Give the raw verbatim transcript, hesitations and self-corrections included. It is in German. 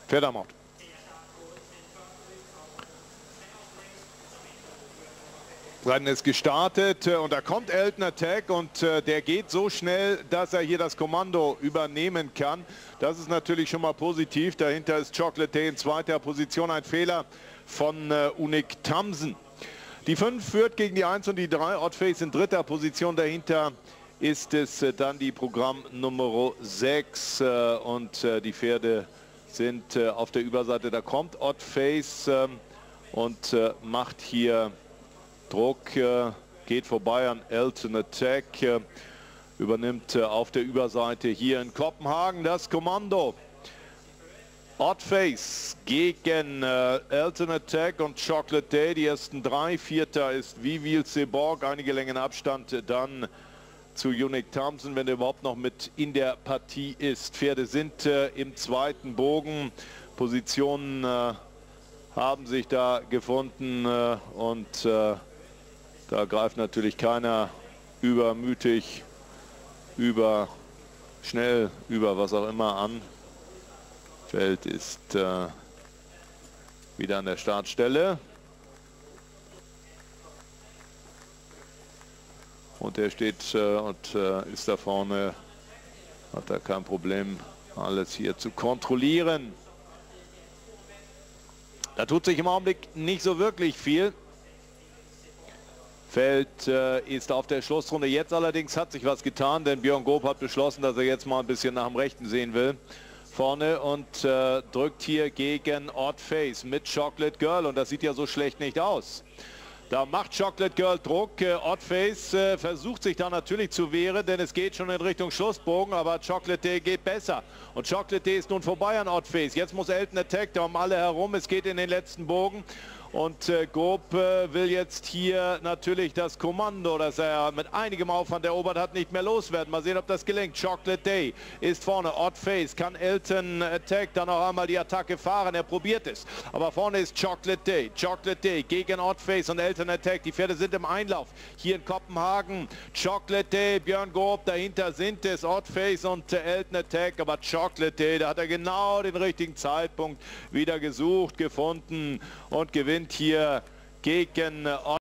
Pferdamort. Rennen ist gestartet und da kommt Elton Attack und äh, der geht so schnell, dass er hier das Kommando übernehmen kann. Das ist natürlich schon mal positiv. Dahinter ist Chocolate Day in zweiter Position, ein Fehler von äh, Unik Thamsen. Die fünf führt gegen die eins und die drei. Oddface in dritter Position. Dahinter ist es äh, dann die Programm Nummer sechs äh, und äh, die Pferde sind äh, auf der Überseite. Da kommt Oddface äh, und äh, macht hier Druck, äh, geht vorbei an Elton Attack, äh, übernimmt äh, auf der Überseite hier in Kopenhagen das Kommando. Oddface gegen äh, Elton Attack und Chocolate Day, die ersten drei. Vierter ist Vivil Seborg, einige Längen Abstand äh, dann zu Unik Thamsen, wenn er überhaupt noch mit in der Partie ist. Pferde sind äh, im zweiten Bogen, Positionen äh, haben sich da gefunden äh, und äh, da greift natürlich keiner übermütig, über schnell, über was auch immer an. Feld ist äh, wieder an der Startstelle. Und er steht äh, und äh, ist da vorne, hat da kein Problem, alles hier zu kontrollieren. Da tut sich im Augenblick nicht so wirklich viel. Feld äh, ist auf der Schlussrunde. Jetzt allerdings hat sich was getan, denn Björn Goop hat beschlossen, dass er jetzt mal ein bisschen nach dem Rechten sehen will. Vorne und äh, drückt hier gegen Oddface mit Chocolate Girl und das sieht ja so schlecht nicht aus. Da macht Chocolate Girl Druck. Äh, Oddface äh, versucht sich da natürlich zu wehren, denn es geht schon in Richtung Schlussbogen, aber Chocolate Day geht besser. Und Chocolate Day ist nun vorbei an Oddface. Jetzt muss Elton Attack da um alle herum. Es geht in den letzten Bogen. Und äh, Goop äh, will jetzt hier natürlich das Kommando, das er mit einigem Aufwand erobert hat, nicht mehr loswerden. Mal sehen, ob das gelingt. Chocolate Day ist vorne. Oddface kann Elton Attack dann noch einmal die Attacke fahren. Er probiert es. Aber vorne ist Chocolate Day. Chocolate Day gegen Oddface und Elton Attack. Die Pferde sind im Einlauf. Hier in Kopenhagen. Chocolate Day, Björn Goop. Dahinter sind es Oddface und äh, Elton Attack. Aber Chocolate Day, da hat er genau den richtigen Zeitpunkt wieder gesucht, gefunden und gewinnt hier gegen